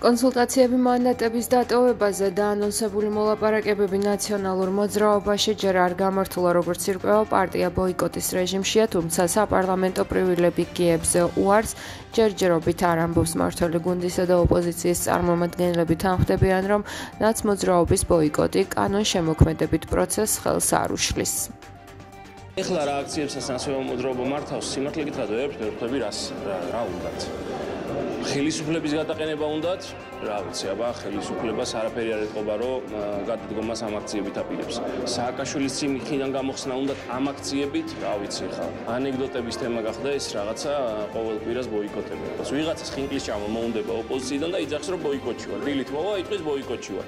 კონსულტაციები მანდატების დატოვებაზე და ანონსებული მოლაპარაკებები ნაციონალურ მოძრაობაში ჯერ არ გამართულა, როგორც ირკვევა, პარტია ბოიკოტის რეჟიმშია, თუმცა საპარლამენტო პრივილეგიებზე უარს ჯერჯერობით არ ამბობს მმართველი გუნდისა და ოპოზიციის წარმომადგენლები თანხმდებიან, რომ ნაცმოძრაობის ბოიკოტი კანონშემოქმედებით პროცესს ხელს არ უშლის. ეხლა რა აქციებსაც ნაციონალურ მოძრაობა მართავს, სიმართლე გითხრათ, ვერაფერი რა უნდათ. ხელისუფლების გადაყენება უნდათ, რა ვიცი, აბა ხელისუფლებას არაფერი არ ეთყობა, რომ გადადგომას ამ აქციებით აპირებს. სააკაშვილის წინიდან გამოხსნა უნდათ ამ აქციებით, რა ვიცი ხა. ანეკდოტების თემა გახდა ეს რაღაცა ყოველ კვირას ბოიკოტები. ვიღაცას ხინკლის ჭამა მოუნდება ოპოზიციიდან და იძახს, რომ ბოიკოტში ვარ. დილით მოვა, იტყვის ბოიკოტში ვარ.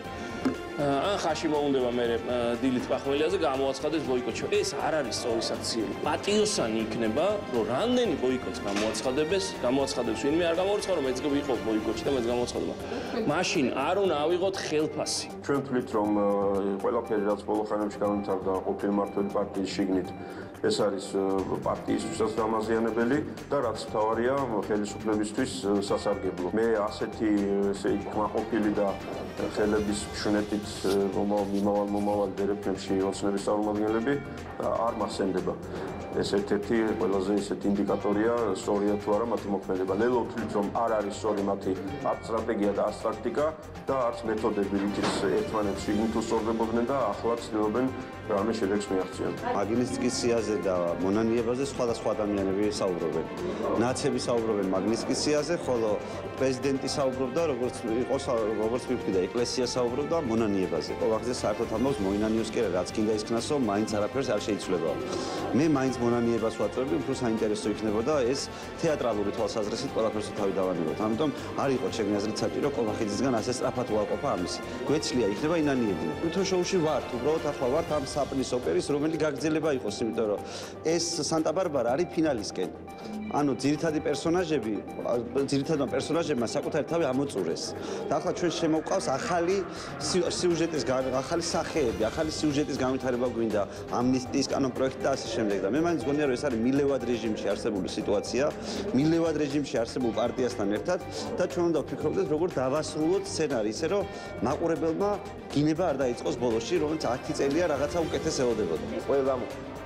ან ხაში მოუნდება მე დილით პახმელიაზე გამოაცხადეს ბოიკოტში. ეს არ არის სწორი აქციები. პატიოსანი იქნება, რომ რამდენი ბოიკოტს გამოაცხადებს ვინმე არ გამოაცხადა, რომ მეც ვიყო ბოიკოტში და მეც გამოაცხადა. მაშინ არ უნდა ავიღოთ ხელფასი. ჩვენ ვთვლით, რომ ყველაფერი რაც ბოლო ხანებში განვითარდა ყოფილი მმართველი პარტიის შიგნით ეს არის პარტიისთვისაც დამაზიანებელი და რაც მთავარია ხელისუფლებისთვის სასარგებლო. მე ასეთი კმაყოფილი და ხელების მშვენეთით მომავალ დერეფნებში ოცნების წარმომადგენლები არ მასენდება. ეს ერთ-ერთი ყველაზე ისეთი ინდიკატორია, სწორია თუ არა მათი მოქმედება. ლელო ვთვლით, რომ არ არის სწორი მათი არც სტრატეგია და არც ტაქტიკა და არც მეთოდები, რითიც ერთმანეთს შიგნით უსწორდებოდნენ და ახლა ცდილობენ რამე შედეგს მიაღწიონ. მაგნიტსკის სიაზე და მონანიებაზე სხვადასხვა ადამიანები საუბრობენ. ნაცები საუბრობენ მაგნიტსკის სიაზე, ხოლო პრეზიდენტი საუბრობდა, როგორც მივხვდი, ეკლესია საუბრობდა მონანიებაზე. ყოველზე საერთოდ ამბობს მოინანიოს კი რაც კიდე ისქნასო, მაინც არაფერს არ შეიძლება. მე მაინც მონანიებას ვაწვევდი, უფრო საინტერესო იქნებოდა ეს თეატრალური თვალსაზრისით ყველაფერს თავი დავანებოთ. ამიტომ არ იყო ჩემი აზრით საჭირო კოლხახიძისგან ასე სწრაფად უარყოფა ამისი. გვეცლია იქნება ინანიები. თოშოუში ვართ, უბრალოდ ახლა ვართ ამ საპნის ოპერის, რომელიც გაგრძელება იყოს, იმიტომ რომ ეს სანტა-ბარბარა არის ფინალისკენ. ანუ ძირითადმა პერსონაჟებმა საკუთარი თავი ამოწურეს. და ახლა ჩვენ შემოვყავს ახალი სიუჟეტის ახალი სახეები, ახალი სიუჟეტის განვითარება გვინდა, ამნისტიის კანონპროექტი და ასე შემდეგ. და მე მაინც გონია, რომ ეს არის მილევად რეჟიმში არსებული სიტუაცია, მილევად რეჟიმში არსებულ პარტიასთან ერთად და ჩვენ უნდა ვფიქრობდეთ, როგორ დავასრულოთ სცენარი, ისე რომ მაყურებელმა გინება არ დაიწყოს ბოლოსში, რომელიც 10 წელია რაღაცა უკეთეს ელოდებოდა. ყველამ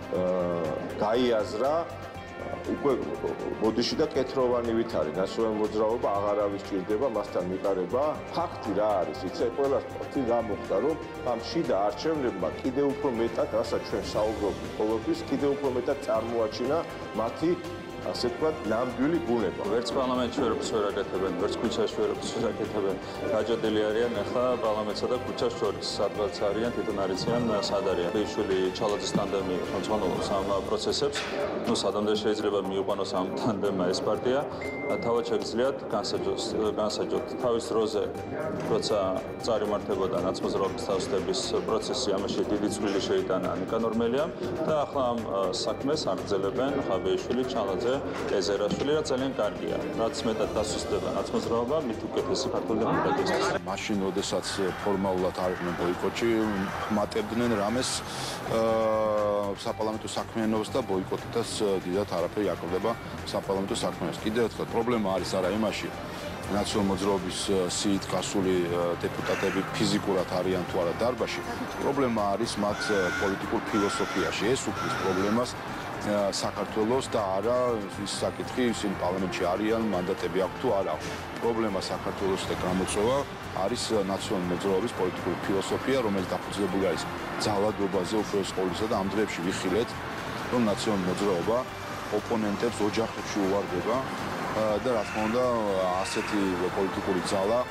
გაიაზრა უკვე ბოდიში და კეთროვანივით არის ნაციონალური მოძრაობა აღარავის ჭირდება მასთან მიყარება. ფაქტი რა არის, იცი, ყველას ფაქტი გამოხდა, რომ ამ შიდა არჩევნებმა კიდევ უფრო მეტად, რასაც ჩვენ საუბრობთ ყოველთვის, კიდევ უფრო მეტად წარმოაჩინა მათი ასე ვთქვათ, ნამდვილი ბუნება. ვერც პარლამენტში ვერაფერს ვერ აკეთებენ, ვერც ქუჩაში ვერაფერს ვერ აკეთებენ. გაჯადილი არიან ახლა პარლამენტსა და ქუჩას შორის, სადღაც არიან, თვითონ არ იციან სად არიან. ბეიშვილი ჩალაძის ტანდემი ხელმძღვანელობს ამ პროცესებს. ნუ სადამდე შეიძლება მიიყვანოს ამ ტანდემმა ეს პარტია, თავად შეგიძლიათ განსაჯოთ თავის დროზე, როცა წარიმართებოდა ნაცმოძრაობის თავისუფლების პროცესი, ამაში დიდი წვლილი შეიტანა ნიკა ნორმელიამ და ახლა ამ საქმეს აგრძელებენ ხაბეიშვილი, ჩალაძე ეზერაშვილი, რაც ძალიან კარგია. რაც მეტად დასუსტდება ნაცმოძრაობა, მით უკეთესი ქართული დემოკრატიისთვის. მაშინ, როდესაც ფორმალურად არ იყვნენ ბოიკოტში, ხმატებდნენ რამეს საპარლამენტო საქმიანობას და ბოიკოტითაც დიდად არაფერი აკლდება საპარლამენტო საქმიანობას. კიდევ ერთხელ, პრობლემა არის არა იმაში, ნაციონალური მოძრაობის სიით გასული დეპუტატები ფიზიკურად არიან თუ არა დარბაზში, პრობლემა არის მათ პოლიტიკურ ფილოსოფიაში. ეს უქმნის პრობლემას საქართველოს და არა ის საკითხი, ისინი პარლამენტში არიან, მანდატები აქვს თუ არა აქვს. პრობლემა საქართველოს და გამოწვევა არის ნაციონალური მოძრაობის პოლიტიკური ფილოსოფია, რომელიც დაფუძნებული არის ძალადობაზე უპირველეს ყოვლისა და ამ დღეებში ვიხილეთ, რომ ნაციონალური მოძრაობა ოპონენტებს ოჯახებში უვარდება და რა თქმა უნდა ასეთი პოლიტიკური ძალა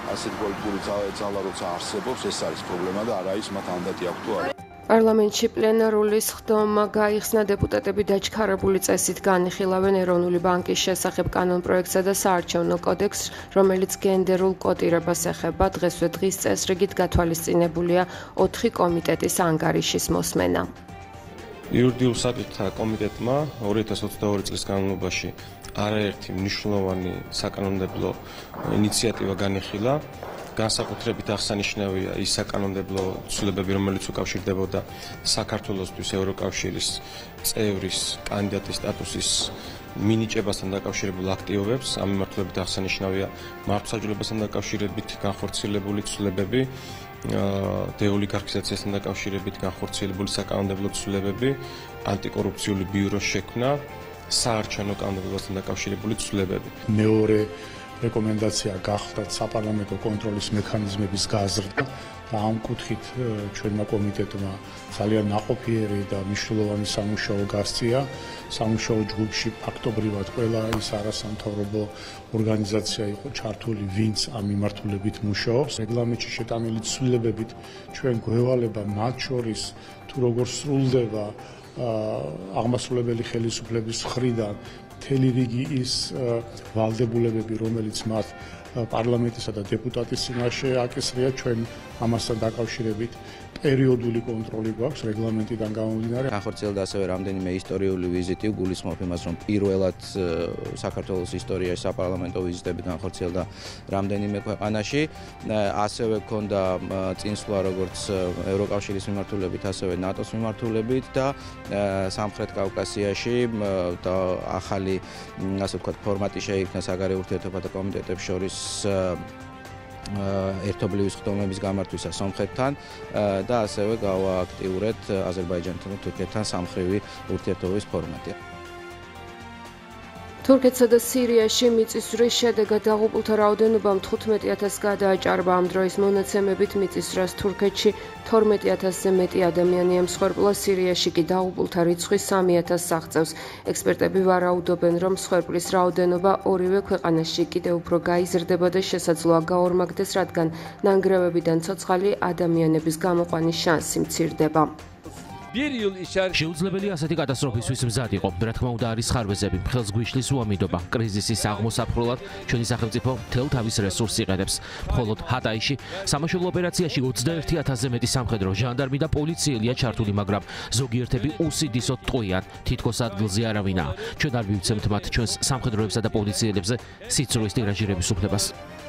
როცა არსებობს, ეს არის პრობლემა და არა ის მათ მანდატი აქვს თუ არა. პარლამენტში პლენარული სხდომა გაიხსნა, დეპუტატები დაჩქარებული წესით განიხილავენ ეროვნული ბანკის შესახებ კანონპროექტსა და საარჩევნო კოდექსს, რომელიც გენდერულ კოტირებას ეხება. დღესვე დღის წესრიგით გათვალისწინებულია 4 კომიტეტის ანგარიშის მოსმენა. იურიდიულ საკითხთა კომიტეტმა 2022 წლის განმავლობაში არაერთი მნიშვნელოვანი საკანონმდებლო ინიციატივა განიხილა. განსაკუთრებით აღსანიშნავია ის საკანონმდებლო ცვლილებები, რომელიც უკავშირდებოდა საქართველოსთვის ევროკავშირის წევრის კანდიდატის სტატუსის მინიჭებასთან დაკავშირებულ აქტივობებს. ამ მიმართულებით აღსანიშნავია მართლმსაჯულებასთან დაკავშირებით განხორციელებული ცვლილებები, დეოლიგარქიზაციასთან დაკავშირებით განხორციელებული საკანონმდებლო ცვლილებები, ანტიკორუფციული ბიუროს შექმნა, საარჩევნო კანონმდებლობასთან დაკავშირებული ცვლილებები. მეორე რეკომენდაცია გახლდათ საპარლამენტო კონტროლის მექანიზმების გაზრდა და ამ კუთხით ჩვენმა კომიტეტმა ძალიან ნაყოფიერი და მნიშვნელოვანი სამუშაო გასწია. სამუშაო ჯგუფში ფაქტობრივად ყველა ის არასამთავრობო ორგანიზაცია იყო ჩართული, ვინც ამ მიმართულებით მუშაობს. რეგლამენტში შეტანილი ცვლილებებით ჩვენ გვევალება მათ შორის თუ როგორ სრულდება აღმასრულებელი ხელისუფლების მხრიდან მთელი რიგი ის ვალდებულებები, რომელიც მათ პარლამენტისა და დეპუტატის წინაშე აკისრია, ჩვენ ამასთან დაკავშირებით პერიოდული კონტროლი გვაქვს რეგლამენტიდან გამომდინარე. განხორციელდა ასევე რამდენიმე ისტორიული ვიზიტი, გულისხმობ იმას, რომ პირველად საქართველოს ისტორიაში საპარლამენტო ვიზიტები განხორციელდა რამდენიმე ქვეყანაში. ასევე ჰქონდა წინსვლა როგორც ევროკავშირის მიმართულებით, ასევე ნატოს მიმართულებით და სამხრეთ კავკასიაში და ახალი, ასე ვთქვათ, ფორმატი შეიქმნა საგარეო ურთიერთობათა კომიტეტებს შორის ერთობლივი სხდომების გამართვისა სომხეთთან და ასევე გავააქტიურეთ აზერბაიჯანთან და თურქეთთან სამხრივი ურთიერთობების ფორმატი. თურქეთსა და სირიაში მიწისძვრის შედეგად დაღუპულთა რაოდენობა 15,000-ს გადააჭარბა. ამ დროის მონაცემებით მიწისძვრას თურქეთში 12,000-ზე მეტი ადამიანია მსხვერპლა, სირიაში კი დაღუპულთა რიცხვი 3,000-ს აღწევს. ექსპერტები ვარაუდობენ, რომ მსხვერპლის რაოდენობა ორივე ქვეყანაში კიდევ უფრო გაიზრდება და შესაძლოა გაორმაგდეს, რადგან ნანგრევებიდან ცოცხალი ადამიანების გამოყვანის შანსი მცირდება. შეუძლებელი ასეთი კატასტროფისთვის მზად იყო. რა თქმა უნდა, არის ხარვეზები, ხელს გვიშლის უამიდობა. კრიზისის აღმოსაფრულად ჩვენი სახელმწიფო მთელ თავის რესურსს იყენებს. მხოლოდ ჰატაიში სამაშველო ოპერაციაში 21,000-ზე მეტი სამხედრო, ჟანდარმი და პოლიციელია ჩართული, მაგრამ ზოგიერთები უსიდისოდ ტყვიან. თითქოს ადგილზე არავინაა. ჩვენ არ მივცემთ მათ ჩვენს სამხედროებსა და პოლიციელებზე სიცრუის ტირაჟირების უფლებას.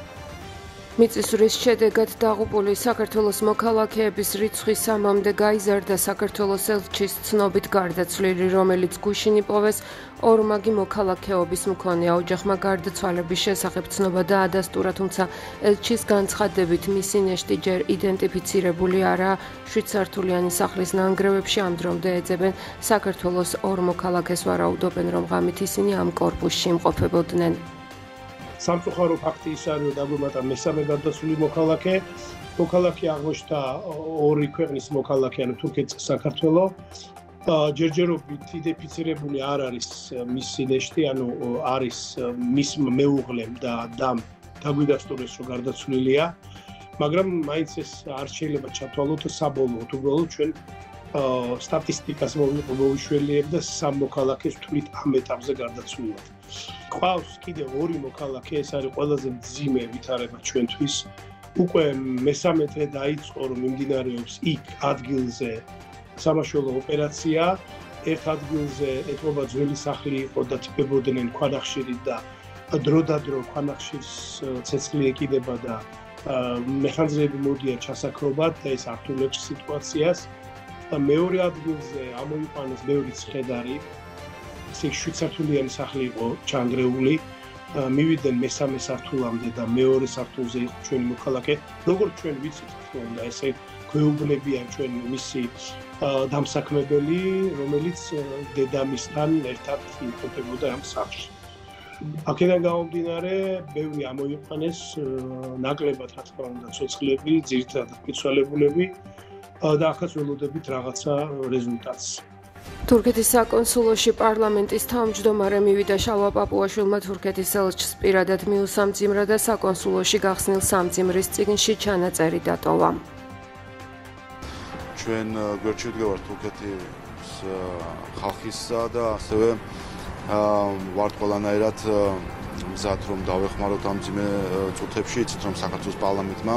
მიწისძვრის შედეგად დაღუპული საქართველოს მოქალაქეების რიცხვი 3-მდე გაიზარდა. საქართველოს ელჩის ცნობით გარდაცვლილი, რომელიც გუშინ იპოვეს, ორმაგი მოქალაქეობის მქონეა. ოჯახმა გარდაცვალების შესახებ ცნობა დაადასტურა, თუმცა ელჩის განცხადებით მისი ნეშტი ჯერ იდენტიფიცირებული არაა. 7 სართულიანი სახლის ნანგრევებში ამ დრომდე ეძებენ საქართველოს 2 მოქალაქეს. ვარაუდობენ, რომ ღამით ისინი ამ კორპუსში იმყოფებოდნენ. სამწუხარო ფაქტი ის არის, რომ დაგვემატა მესამე გარდაცვლილი მოქალაქე. მოქალაქე აღმოჩნდა 2 ქვეყნის მოქალაქე, ანუ თურქეთი და საქართველო. ჯერჯერობით იდენტიფიცირებული არ არის მისი ნეშტი, ანუ არის მის მეუღლემ და დამ დაგვიდასტურეს, რომ გარდაცვლილია, მაგრამ მაინც ეს არ შეიძლება ჩათვალოთ საბოლოოდ. უბრალოდ ჩვენ სტატისტიკას მოვიშველიებ და 3 მოქალაქეს ვთვლით ამ ეტაპზე გარდაცვლილად. ყავს კიდევ 2 მოქალაქე, ეს არის ყველაზე მძიმე ვითარება ჩვენთვის. უკვე მესამე დღე დაიწყო, რომ მიმდინარეობს იქ ადგილზე სამაშველო ოპერაცია. ერთ ადგილზე ეთმობა ძველი სახლი იყო და თბებოდნენ ქვანახშირით და დროდადრო ქვანახშირს ცეცხლი ეკიდება და მეხანძრეები მოდიან ჩასაქრობად და ეს ართულებს სიტუაციას. მეორე ადგილზე ამოიყვანეს ბევრი ცხედარი. ეს 7 სართულიანი სახლი იყო ჩანგრეული. მივიდნენ მესამე სართულამდე და მეორე სართულზე იყო ჩვენი მოქალაქე. როგორც ჩვენ ვიცით, თქმა ესე გვეუბნებიან ჩვენ მისი დამსაქმებელი, რომელიც დედამისთან ერთად იმყოფებოდა ამ სახლში. აქედან გამომდინარე, ბევრი ამოიყვანეს, ნაკლებად რა თქმა უნდა ცოცხლები, ძირითადად მიცვალებულები და ახაც ველოდებით რაღაცა რეზულტატს. თურქეთის საკონსულოში პარლამენტის თავმჯდომარე მივიდა შალვა პაპუაშვილმა თურქეთის ელჩს პირადად მიუსამძიმრა და საკონსულოში გახსნილ სამძიმრის წიგნში ჩანაწერი დატოვა. ჩვენ გვერდში ვდგევართ თურქეთის ხალხისა და ასევე ვართ ყველანაირად მზად რომ დავეხმაროთ ამ მძიმე წუთებში. იცით რომ საქართველოს პარლამენტმა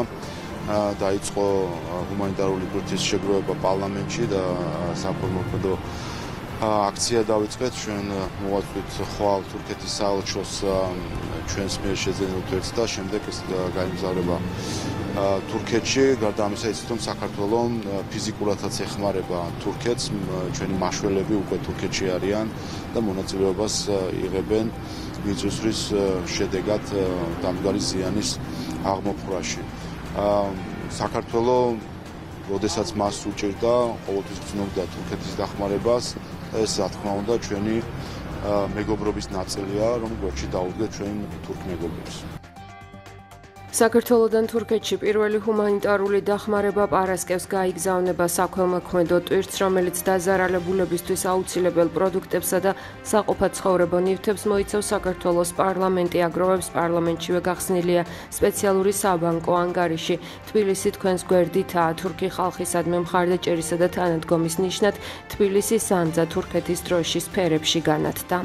დაიწყო ჰუმანიტარული გვერდის შეგროვება პარლამენტში და საფორმო აქცია დავიწყეთ, ჩვენ მოვაწვით ხვალ თურქეთის საელჩოს ჩვენს მიერ შეძენილ თვერს და შემდეგ ეს გაიმგზავრება თურქეთში. გარდა ამისა იცით, რომ საქართველოს ფიზიკურადაც ეხმარება თურქეთს, ჩვენი მაშველები უკვე თურქეთში არიან და მონაწილეობას იღებენ მიწისძვრის შედეგად დამდგარი ზიანის აღმოფხვრაში. საქართველოს როდესაც მას უჭირდა, ყოველთვის გრძნობდა თურქეთის დახმარებას. ეს რა თქმა უნდა ჩვენი მეგობრობის ნაწილია, რომ გვერდში დაუდგეთ ჩვენ თურქ მეგობრებს. საქართველოდან თურქეთში პირველი ჰუმანიტარული დახმარება პარასკევს გაიგზავნება საქველმოქმედო ტვირთს, რომელიც დაზარალებულებისთვის აუცილებელ პროდუქტებსა და საყოფაცხოვრებო ნივთებს მოიცავს. საქართველოს პარლამენტი აგროვებს, პარლამენტშივე გახსნილია სპეციალური საბანკო ანგარიში. თბილისი თქვენს გვერდითაა. თურქი ხალხისადმი მხარდაჭერისა და თანადგომის ნიშნად თბილისი სანძა თურქეთის დროშის ფერებში განათდა.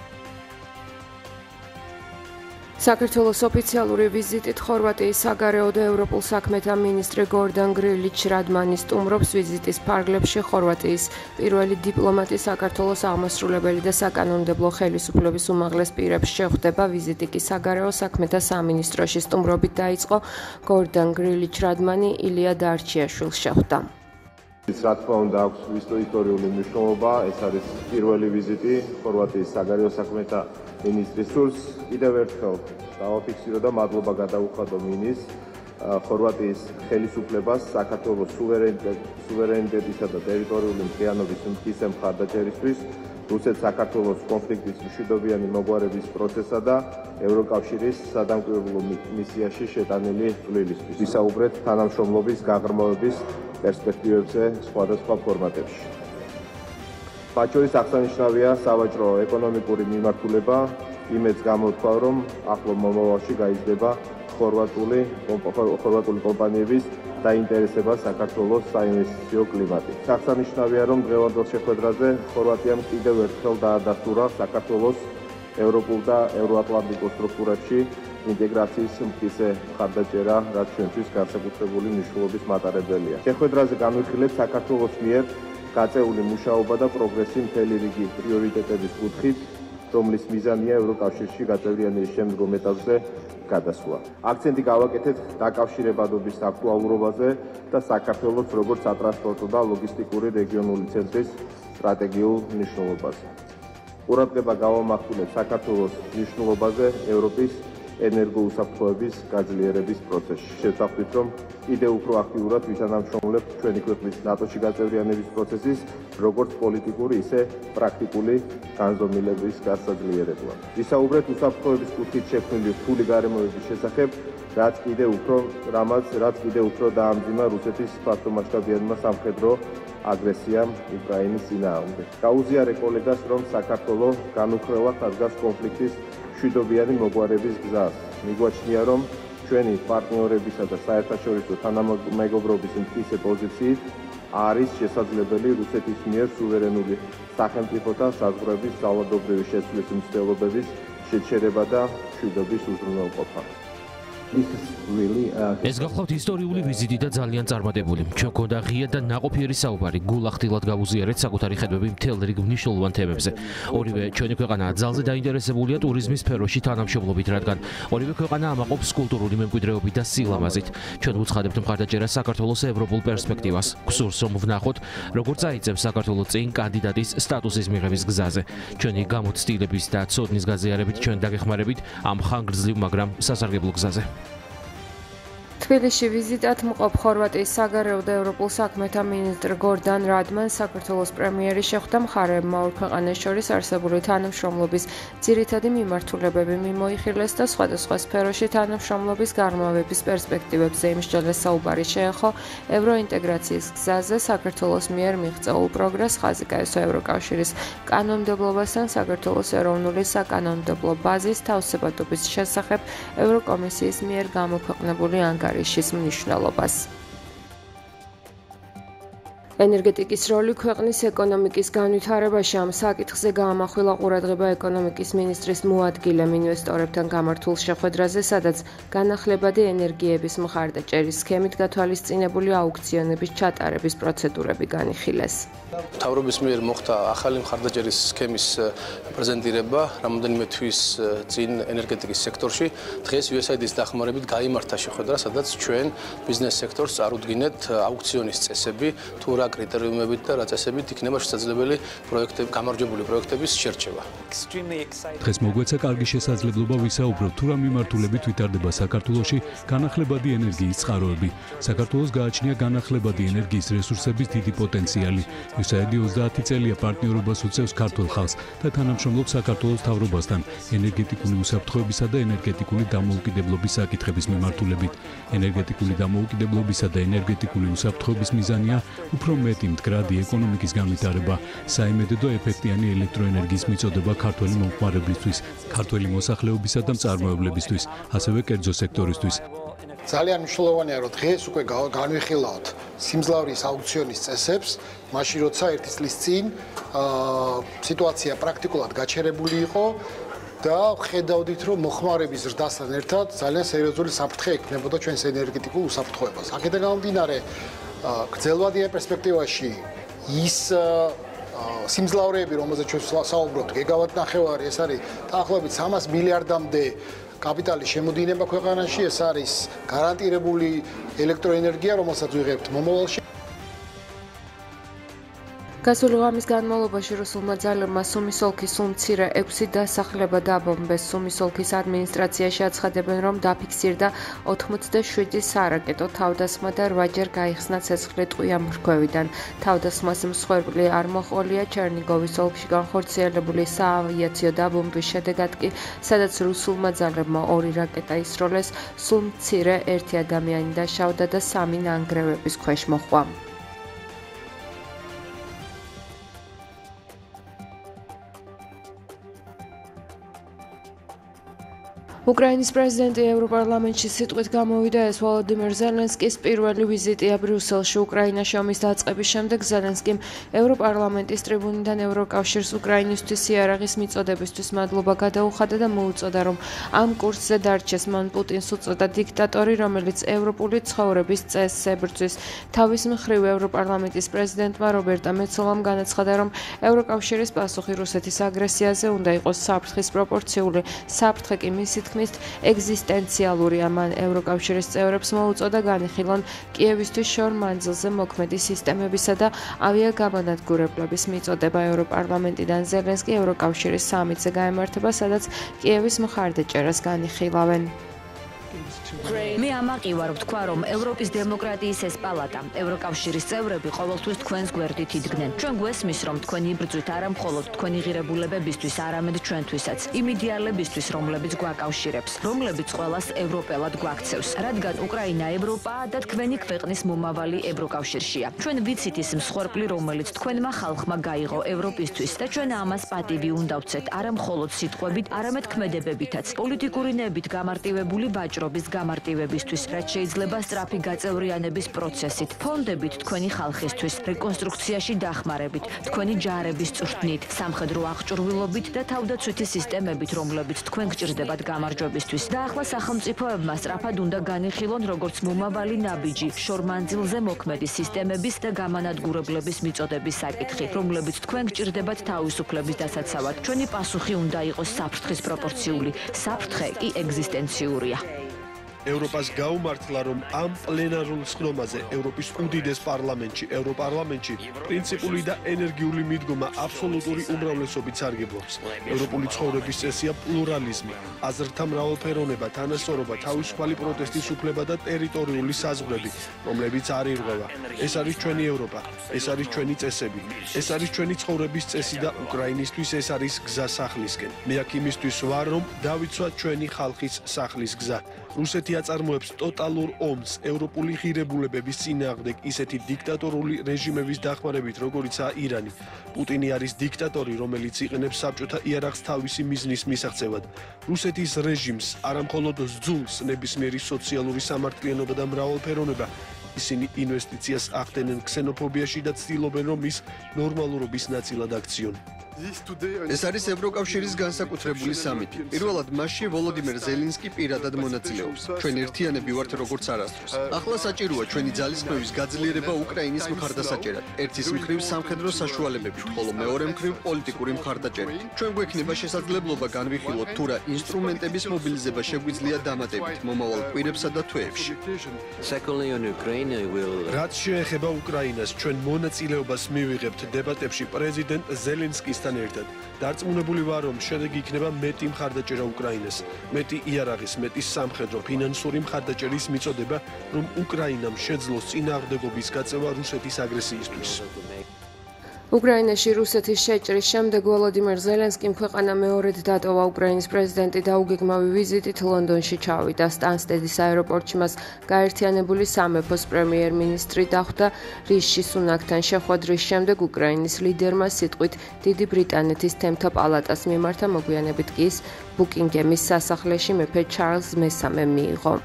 საქართველოს ოფიციალური ვიზიტით ხორვატიის საგარეო და ევროპულ საქმეთა მინისტრი გორდან გრილიჩ რადმანი სტუმრობს. ვიზიტის ფარგლებში ხორვატიის პირველი დიპლომატი, საქართველოს აღმასრულებელი და საკანონმდებლო ხელისუფლების უმაღლეს პირებს შეხვდება. ვიზიტი კი საგარეო საქმეთა სამინისტროში სტუმრობით დაიწყო. გორდან გრილიჩ რადმანი ილია დარჩიაშვილს შეხვდა. რა თქმა უნდა აქვს ისტორიული მნიშვნელობა. ეს არის პირველი ვიზიტი ხორვატიის საგარეო საქმეთა მინისტრის სურს. კიდევ ერთხელ დავაფიქსირო და მადლობა გადაუხადო მინისტრს ხორვატიის ხელისუფლებას საქართველოს სუვერენიტეტისა და ტერიტორიული მთლიანობის მთლისა მხარდაჭერისთვის, რუსეთ-საქართველოს კონფლიქტის მშვიდობიანი მოგვარების პროცესსა და ევროკავშირის სადამკვირვებლო მისიაში შეტანილი წვლილისთვის. ვისაუბრეთ თანამშრომლობის გაღრმავების პერსპექტივებზე სხვადასხვა ფორმატებში. მათ შორის აღსანიშნავია სავაჭრო ეკონომიკური მიმართულება, იმედს გამოთქვა, რომ ახლო მომავალში გაიზრდება ხორვატული კომპანიების დაინტერესება საქართველოს საინვესტიციო კლიმატი. აღსანიშნავია, რომ დღევანდელ შეხვედრაზე ხორვატიამ კიდევ ერთხელ დაადასტურა საქართველოს ევროპულ და ევროატლანტიკურ სტრუქტურებში ინტეგრაციის მტკიცე მხარდაჭერა, რაც ჩვენთვის განსაკუთრებული მნიშვნელობის მატარებელია. შეხვედრაზე განვიხილეთ საქართველოს მიერ გაწეული მუშაობა და პროგრესი მთელი რიგი პრიორიტეტების კუთხით, რომლის მიზანია ევროკავშირში გაწევრიანების შემდგომ ეტაპზე გადასვლა. აქცენტი გავაკეთეთ დაკავშირებადობის აქტუალურობაზე და საქართველოს როგორც სატრანსპორტო და ლოგისტიკური რეგიონული ცენტრის სტრატეგიულ მნიშვნელობაზე. ყურადღება გავამახვილეთ საქართველოს მნიშვნელობაზე ევროპის ენერგოუსაფრთხოების გაძლიერების პროცესში. შევსახვით, რომ კიდევ უფრო აქტიურად ვითანამშრომლებთ ჩვენი ქვეყნის ნატოში გაწევრიანების პროცესის როგორც პოლიტიკური, ისე პრაქტიკული განზომილების გასაძლიერებლად. ვისაუბრეთ უსაფრთხოების კუთხით შექმნილი რთული გარემოების შესახებ, რაც კიდევ უფრო დაამძიმა რუსეთის ფართომასშტაბიანმა სამხედრო აგრესიამ უკრაინის წინააღმდეგ. გაუზიარე კოლეგას, რომ საქართველოს განუხრელად ადგას კონფლიქტის მშვიდობიანი მოგვარების გზას. მიგვაჩნია, რომ ჩვენი პარტნიორებისა და საერთაშორისო თანამეგობრობის მტკიცე პოზიციით არის შესაძლებელი რუსეთის მიერ სუვერენული სახელმწიფოთა საზღვრების ძალადობრივი შეცვლის მცდელობების შეჩერება და მშვიდობის უზრუნველყოფა. ეს გახლავთ ისტორიული ვიზიტი და ძალიან წარმატებული. ჩვენ გქონდა ღია და ნაყოფიერი საუბარი, გულახდილად გავუზიარეთ საკუთარი ხედვები მთელ რიგ მნიშვნელოვან თემებზე. ორივე ჩვენი ქვეყანა ძალზე დაინტერესებულია ტურიზმის სფეროში თანამშრომლობით, რადგან ორივე ქვეყანა ამაყობს კულტურული მემკვიდრეობით და სილამაზით. ჩვენ ვუცხადებთ მხარდაჭერას საქართველოს ევროპულ პერსპექტივას. გსურს რომ ვნახოთ, როგორ წაიწევს საქართველოს წინ კანდიდატის სტატუსის მიღების გზაზე. ჩვენი გამოცდილების და ცოდნის გაზიარებით ჩვენ დაგეხმარებით ამ ხანგრძლივ, მაგრამ სასარგებლო გზაზე. თბილისში ვიზიტად მყოფ ხორვატიის საგარეო და ევროპულ საქმეთა მინისტრ გორდან რადმანს საქართველოს პრემიერი შეხვდა. მხარეებმა ორ ქვეყანას შორის არსებული თანამშრომლობის ძირითადი მიმართულებები მიმოიხილეს და სხვადასხვა სფეროში თანამშრომლობის გაღრმავების პერსპექტივებზე იმსჯელეს საუბარი შეეხო. ევროინტეგრაციის გზაზე საქართველოს მიერ მიღწეულ პროგრესს, ხაზი გაესვა ევროკავშირის კანონმდებლობასთან საქართველოს ეროვნული საკანონმდებლო ბაზის თავსებადობის შესახებ ევროკომისიის მიერ გამოქვეყნებული ანგარიშის მნიშვნელობას. ენერგეტიკის როლი ქვეყნის ეკონომიკის განვითარებაში ამ საკითხზე გაამახვილა ყურადღება ეკონომიკის მინისტრის მოადგილემ ინვესტორებთან გამართულ შეხვედრაზე, სადაც განახლებადი ენერგიების მხარდაჭერის სქემით გათვალისწინებული აუქციონების ჩატარების პროცედურები განიხილეს. მთავრობის მიერ მოხდა ახალი მხარდაჭერის სქემის პრეზენტირება რამოდენიმე თვის წინ ენერგეტიკის სექტორში. დღეს USAID-ის დახმარებით გაიმართა შეხვედრა, სადაც ჩვენ ბიზნეს სექტორს წარუდგინეთ აუქციონის წესები, თუ რა კრიტერიუმებით და რა წესებით იქნება შესაძლებელი პროექტები, გამარჯვებული პროექტების შერჩევა. დღეს მოგვეცა კარგი შესაძლებლობა ვისაუბროთ თუ რა მიმართულებით ვითარდება საქართველოში განახლებადი ენერგიის წყაროები. საქართველოს გააჩნია განახლებადი ენერგიის რესურსების დიდი პოტენციალი. USAID 30 წელია პარტნიორობას უწევს ქართულ ხალხს და თანამშრომლობს საქართველოს მთავრობასთან ენერგეტიკული უსაფრთხოებისა და ენერგეტიკული დამოუკიდებლობის საკითხების მიმართულებით. ენერგეტიკული დამოუკიდებლობისა და ენერგეტიკული უსაფრთხოების მიზანია უფრო მეტი მდგრადი ეკონომიკის განვითარება, საიმედო ეფექტიანი ელექტროენერგიის მიწოდება ქართველი მომხმარებლისთვის, ქართველი მოსახლეობისა და მწარმოებლებისთვის, ასევე კერძო სექტორისთვის. ძალიან მნიშვნელოვანია, რომ დღეს უკვე განვიხილავთ სიმძლავრის აუქციონის წესებს, მაშინ როცა ერთი წლის წინ სიტუაცია პრაქტიკულად გაჩერებული იყო და ხედავდით, რომ მოხმარების ზრდასთან ერთად ძალიან სერიოზული საფრთხე ექნებოდა ჩვენს ენერგეტიკულ უსაფრთხოებას. აქედან გამომდინარე, გრძელვადიან პერსპექტივაში ის სიმძლავრეები, რომელზეც ჩვენ საუბრობთ, გიგავატ-ნახევარი, ეს არის დაახლოებით 300 მილიარდამდე კაპიტალის შემოდინება ქვეყანაში, ეს არის გარანტირებული ელექტროენერგია, რომელსაც ვიღებთ მომავალში. გასული ღამის განმავლობაში რუსულმა ძალებმა სუმის ოლქის სულ მცირე 6 დასახლება დაბომბეს. სუმის ოლქის ადმინისტრაციაში აცხადებენ, რომ დაფიქსირდა 87 სარაკეტო თავდასხმა და 8-ჯერ გაიხსნა ცეცხლი ტყვია მრგვევიდან. თავდასხმას მსხვერპლი არ მოჰყოლია ჩერნიგოვის ოლქში განხორციელებული საავიაციო დაბომბვის შედეგად კი, სადაც რუსულმა ძალებმა 2 რაკეტა ისროლეს, სულ მცირე 1 ადამიანი დაშავდა და 3 ნანგრევების ქვეშ მოჰყვა. უკრაინის პრეზიდენტი ევროპარლამენტში სიტყვით გამოვიდა. ეს ვოლოდიმირ ზელენსკის პირველი ვიზიტია ბრიუსელში. უკრაინაში ომის დაწყების შემდეგ ზელენსკიმ ევროპარლამენტის ტრიბუნიდან ევროკავშირს უკრაინისთვის იარაღის მიწოდებისთვის მადლობა გადაუხადა და მოუწოდა, რომ ამ კურსზე დარჩეს. მან პუტინს უწოდა დიქტატორი, რომელიც ევროპული ცხოვრების წესს ებრძვის. თავის მხრივ ევროპარლამენტის პრეზიდენტმა რობერტა მეცოლამ განაცხადა, რომ ევროკავშირის პასუხი რუსეთის აგრესიაზე უნდა იყოს საფრთხის პროპორციული. საფრთხე კი მისი თქმით ეგზისტენციალურია. მან ევროკავშირის წევრებს მოუწოდა განიხილონ კიევისთვის შორ მანძილზე მოქმედი სისტემებისა და ავიაგამანადგურებლების მიწოდება. ევროპარლამენტიდან ზელენსკი ევროკავშირის სამიტზე გაემართება, სადაც კიევის მხარდაჭერას განიხილავენ. მე ამაყივარ ვთქვა, რომ ევროპის დემოკრატიის ეს პალატა, ევროკავშირის წევრები ყოველთვის თქვენს გვერდით იდგნენ. ჩვენ გვესმის, რომ თქვენი იბრძვით არა მხოლოდ თქვენი ღირებულებებისთვის, არამედ ჩვენთვისაც, იმ იდეალებისთვის, რომლებიც გვაკავშირებს, რომლებიც ყველას ევროპელად გვაქცევს. რადგან უკრაინა ევროპაა და თქვენი ქვეყნის მომავალი ევროკავშირშია. ჩვენ ვიცით ის მსხვერპლი, რომელიც თქვენმა ხალხმა გაიღო ევროპისთვის და ჩვენ ამას პატივი უნდა ვცეთ, არა მხოლოდ სიტყვებით, არამედ ქმედებებითაც. პოლიტიკური ნებით გამარტივებული ვაჭრობის გამარტივებისთვის, რაც შეიძლება სწრაფი გაწევრიანების პროცესით, ფონდებით თქვენი ხალხისთვის, რეკონსტრუქციაში დახმარებით, თქვენი ჯარების წვრთნით, სამხედრო აღჭურვილობით და თავდაცვითი სისტემებით, რომლებიც თქვენ გჭირდებათ გამარჯვებისთვის. და ახლა სახელმწიფოებმა სწრაფად უნდა განიხილონ, როგორც მომავალი ნაბიჯი, შორმანძილზე მოქმედი სისტემების და გამანადგურებლების მიწოდების საკითხი, რომლებიც თქვენ გჭირდებათ თავისუფლების დასაცავად. ჩვენი პასუხი უნდა იყოს საფრთხის პროპორციული, საფრთხე კი ეგზისტენციურია. ევროპას გაუმართლა, რომ ამ პლენარულ სხდომაზე ევროპის უდიდეს პარლამენტში, ევროპარლამენტში, პრინციპული და ენერგიული მიდგომა აბსოლუტური უმრავლესობით სარგებლობს. ევროპული ცხოვრების წესია პლურალიზმი, აზრთა მრავალფეროვნება, თანასწორობა, თავისუფალი პროტესტის უფლება და ტერიტორიული საზღვრები, რომლებიც არ ირღვევა. ეს არის ჩვენი ევროპა, ეს არის ჩვენი წესები, ეს არის ჩვენი ცხოვრების წესი და უკრაინისთვის ეს არის გზა სახლისკენ. მე აქ იმისთვის ვარ, რომ დავიცვათ ჩვენი ხალხის სახლის გზა. რუსეთი აწარმოებს ტოტალურ ომს ევროპული ღირებულებების წინააღმდეგ ისეთი დიქტატორული რეჟიმების დახმარებით, როგორიცაა ირანი. პუტინი არის დიქტატორი, რომელიც იყენებს საბჭოთა იარაღს თავისი მიზნის მისაღწევად. რუსეთის რეჟიმს არამხოლოდ სძულს ნებისმიერი სოციალური სამართლიანობა და მრავალფეროვნება, ისინი ინვესტიციას ახდენენ ქსენოფობიაში და ცდილობენ, რომ ის ნორმალურობის ნაწილად აქციონ. ეს არის ევროკავშირის განსაკუთრებული სამიტი. პირველად მასში ვოლოდიმერ ზელენსკი პირადად მონაწილეობს. ჩვენ ერთიანები ვართ როგორც არასდროს. ახლა საჭიროა ჩვენი ძალისხმევის გაძლიერება უკრაინის მხარდასაჭერად. ერთის მხრივ სამხედრო საშუალებებით, ხოლო მეორე მხრივ პოლიტიკური მხარდაჭერით. ჩვენ გვექნება შესაძლებლობა განვიხილოთ თუ რა ინსტრუმენტების მობილიზება შეგვიძლია დამატებით მომავალ კვირებსა და თვეებში. რაც შეეხება უკრაინას, ჩვენ მონაწილეობას მივიღებთ დებატებში პრეზიდენტ ზელენსკის ერთად. დარწმუნებული ვარ, რომ შედეგი იქნება მეტი მხარდაჭერა უკრაინას, მეტი იარაღის, მეტი სამხედრო, ფინანსური მხარდაჭერის მიწოდება, რომ უკრაინამ შეძლოს წინააღმდეგობის გაწევა რუსეთის აგრესიისთვის. უკრაინაში რუსეთის შეჭრის შემდეგ ვოლოდიმერ ზელენსკიმ ქვეყანა მეორედ დატოვა უკრაინის პრეზიდენტი და უგეგმავი ვიზიტით ლონდონში ჩავიდა. სტანსტედის აეროპორტში მას გაერთიანებული სამეფოს პრემიერ-მინისტრი დახვდა. რიში სუნაკთან შეხვედრის შემდეგ უკრაინის ლიდერმა სიტყვით დიდი ბრიტანეთის თემთა პალატას მიმართა, მოგვიანებით კი ის ბუკინგემის სასახლეში მეფე ჩარლზ მესამემ მიიღო.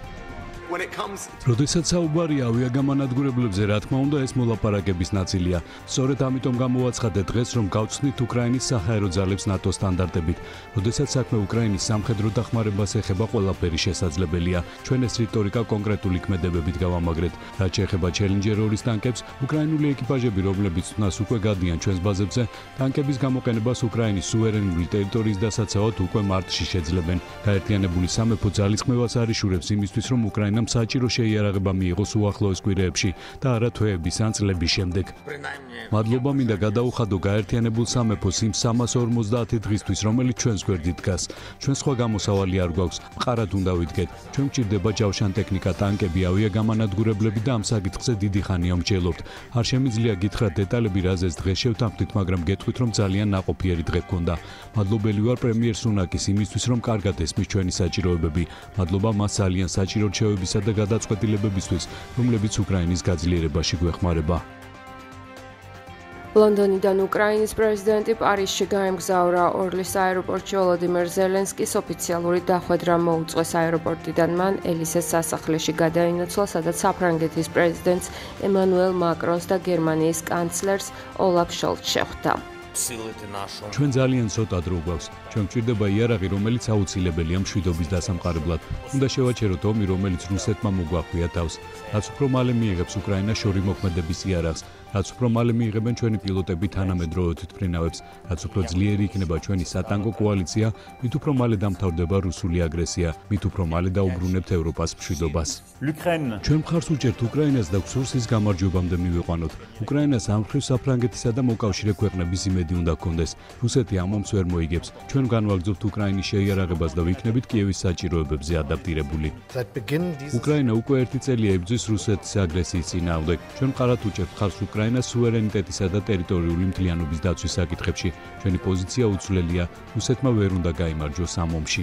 როდესაც საუბარია ავიაგამანადგურებლებზე, რა თქმა უნდა, ეს მოლაპარაკების ნაწილია. სწორედ ამიტომ გამოვაცხადეთ დღეს, რომ გავხსნით უკრაინის საჰაერო ძალებს ნატოს სტანდარტებით. როდესაც საქმე უკრაინის სამხედრო დახმარებას ეხება, ყველაფერი შესაძლებელია. ჩვენ ეს რიტორიკა კონკრეტული ქმედებებით გავამაგრეთ. რაც შეეხება ჩელენჯერ 2-ის ტანკებს, უკრაინული ეკიპაჟები, რომლებიც თუნდაც უკვე გადიან ჩვენს ბაზებზე, ტანკების გამოყენებას უკრაინის სუვერენული ტერიტორიის დასაცავად უკვე მარტში შეძლებენ. გაერთიანებული სამეფო ძალისხმევას არიშურებს იმისთვის, რომ უკრაინა საჭირო შეიარაღება მიიღოს უახლოეს კვირეებში და არა თვეების ან წლების შემდეგ. მადლობა მინდა გადაუხადო გაერთიანებულ სამეფოს იმ 350 დღისთვის, რომელიც ჩვენს გვერდით დგას. ჩვენ სხვა გამოსავალი არ გვაქვს, მყარად უნდა ვიდგეთ. ჩვენ გვჭირდება ჯავშან ტექნიკა, ტანკები, ავიაგამანადგურებლები და ამ საკითხზე დიდი ხანია ვმჯელობთ. არ შემიძლია გითხრათ დეტალები, რაზეც დღეს შევთანხმდით, მაგრამ გეტყვით, რომ ძალიან ნაყოფიერი დღე გქონდა. მადლობელი ვარ პრემიერ სუნაკის იმისთვის, რომ კარგად ესმის ჩვენი საჭიროებები. მადლობა მას ძალიან საჭირო რჩევებისა და გადაწყვეტილებებისთვის, რომლებიც უკრაინის გაძლიერებაში გვეხმარება. ლონდონიდან უკრაინის პრეზიდენტი პარიზში გაემგზავრა. ორლის აეროპორტში ვოლოდიმერ ზელენსკის ოფიციალური დახვედრა მოუწყვეს. აეროპორტიდან მან ელისეს სასახლეში გადაინაცვლა, სადაც საფრანგეთის პრეზიდენტს ემანუელ მაკრონს და გერმანიის კანცლერს ოლაფ შოლცს შეხვდა. ჩვენ ძალიან ცოტა დრო გვაქვს. ჩვენ გვჭირდება იარაღი, რომელიც აუცილებელია მშვიდობის დასამყარებლად. უნდა შევაჩეროთ ომი, რომელიც რუსეთმა მოგვახვია თავს. რაც უფრო მალე მიიღებს უკრაინა შორი მოქმედების იარაღს, რაც უფრო მალე მიიღებენ ჩვენი პილოტები თანამედროვე თვითმფრინავებს, რაც უფრო ძლიერი იქნება ჩვენი სატანკო კოალიცია, მით უფრო მალე დამთავრდება რუსული აგრესია, მით უფრო მალე დაუბრუნებთ ევროპას მშვიდობას. ჩვენ მხარს უჭერთ უკრაინას და გსურს ის გამარჯვებამდე მივიყვანოთ. უკრაინას ამ მხრივ საფრანგეთისა და მოკავშირე ქვეყნების იმედი უნდა გქონდეს. რუსეთი ამ ომს ვერ მოიგებს. ჩვენ განვაგრძობთ უკრაინის შეიარაღებას და ვიქნებით კიევის საჭიროებებზე ადაპტირებული. უკრაინა უკვე 1 წელია იბრძვის რუსეთის აგრესიის წინააღმდეგ. ჩვენ მყარად უჭერთ ხარს უკრაინას სუვერენიტეტისა და ტერიტორიული მთლიანობის დაცვის საკითხებში. ჩვენი პოზიცია უცვლელია. რუსეთმა ვერ უნდა გაიმარჯვოს ამ ომში.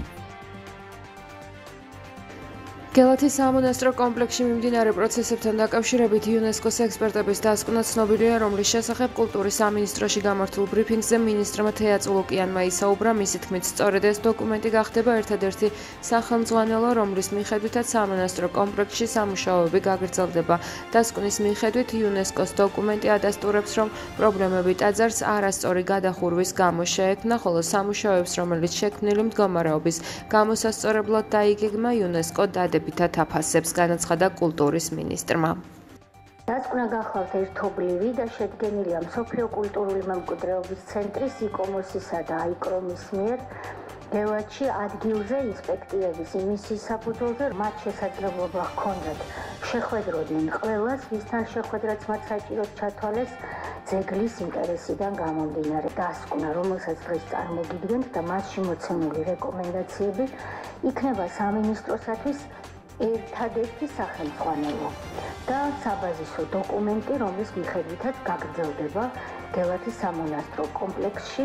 გელათის სამონასტრო კომპლექსში მიმდინარე პროცესებთან დაკავშირებით იუნესკოს ექსპერტების დასკვნა ცნობილია, რომლის შესახებ კულტურის სამინისტროში გამართულ ბრიფინგზე მინისტრმა თეა წულუკიანმა ისაუბრა. მისი თქმით, სწორედ ეს დოკუმენტი გახდება ერთადერთი სახელმძღვანელო, რომლის მიხედვითაც სამონასტრო კომპლექსში სამუშაოები გაგრძელდება. დასკვნის მიხედვით იუნესკოს დოკუმენტი ადასტურებს, რომ პრობლემები ტაძარს არასწორი გადახურვის გამო შეექმნა, ხოლო სამუშაოებს, რომელიც შექმნილი მდგომარეობის გამოსასწორებლად დაიგეგმა, იუნესკო დადებითად აფასებს, განაცხადა კულტურის მინისტრმა. დასკვნა გახლავთ ერთობლივი და შედგენილია მსოფლიო კულტურული მემკვიდრეობის ცენტრის იკომოსისა და აიკრომის მიერ გელათში ადგილზე ინსპექტირების იმისის საფუძველზე მათ შესაძლებლობა ჰქონდათ შეხვედროდნენ ყველას, ვისთან შეხვედრაც მათ საჭიროდ ჩათვალეს ძეგლის ინტერესიდან გამომდინარე. დასკვნა, რომელსაც დღეს წარმოგიდგენთ და მასში მოცემული რეკომენდაციები იქნება სამინისტროსათვის ერთადერთი სახელმძღვანელო და საბაზისო დოკუმენტი, რომლის მიხედვითაც გაგრძელდება გელათის სამონასტრო კომპლექსში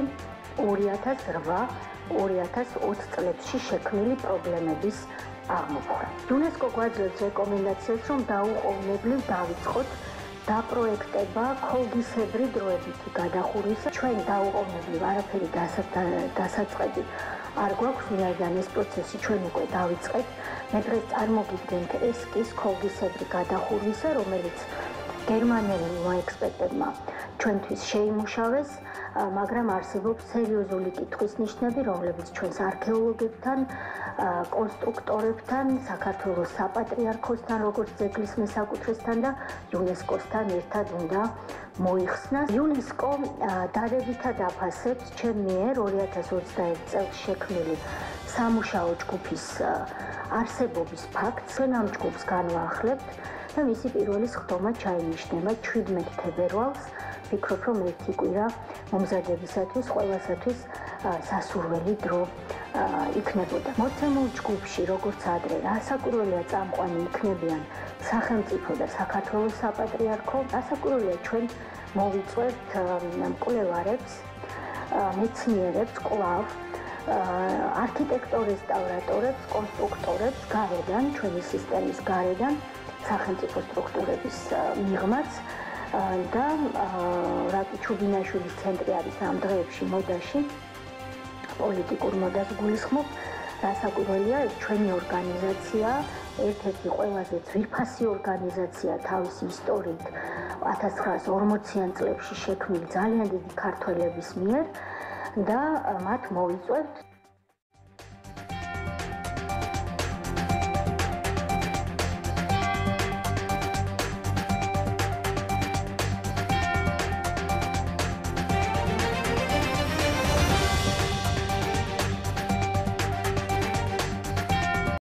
2008-2020 წლებში შექმნილი პრობლემების აღმოფხვრა. იუნესკო გვაძლევს რეკომენდაციას, რომ დაუყოვნებლივ დავიწყოთ დაპროექტება ქოლგისებრი დროებითი გადახურვის. ჩვენ დაუყოვნებლივ არაფერი დასაწყები არ გვაქვს, ვინაიდან ეს პროცესი ჩვენ უკვე დავიწყეთ. მე დღეს წარმოგიდგენთ ეს კი სკოლგისებრი გადახურვისა, რომელიც გერმანელებმა ექსპერტებმა ჩვენთვის შეიმუშავეს, მაგრამ არსებობს სერიოზული კითხვის ნიშნები, რომლებიც ჩვენს არქეოლოგებთან, კონსტრუქტორებთან, საქართველოს საპატრიარქოსთან, როგორც ძეგლის მესაკუთრესთან და იუნესკოსთან ერთად უნდა მოიხსნას. იუნესკო დადებითად აფასებს ჩემ მიერ 2021 წელს შექმნილი სამუშაო ჯგუფის არსებობის ფაქტს. ჩვენ ამ ჯგუფს განვაახლებთ და მისი პირველი სხდომა ჩაინიშნება 17 თებერვალს. ვფიქრობ, რომ ერთი კვირა მომზადებისათვის ყველასათვის სასურველი დრო იქნებოდა. მოცემულ ჯგუფში, როგორც ადრე, რასაკვირველია წამყვანი იქნებიან სახელმწიფო და საქართველოს საპატრიარქო. რასაკვირველია ჩვენ მოვიწვევთ მკვლევარებს, მეცნიერებს, კვლავ არქიტექტორ-რესტავრატორებს, კონსტრუქტორებს გარედან, ჩვენი სისტემის გარედან, სახელმწიფო სტრუქტურების მიღმაც და რაკი ჩუბინაშვილის ცენტრი არის ამ დღეებში მოდაში, პოლიტიკურ მოდას გულისხმობ. რასაკვირველია, ჩვენი ორგანიზაცია ერთ-ერთი ყველაზე ძვირფასი ორგანიზაცია თავისი ისტორიით 1940-იან წლებში შექმნილი ძალიან დიდი ქართველების მიერ და მათ მოვიწვევთ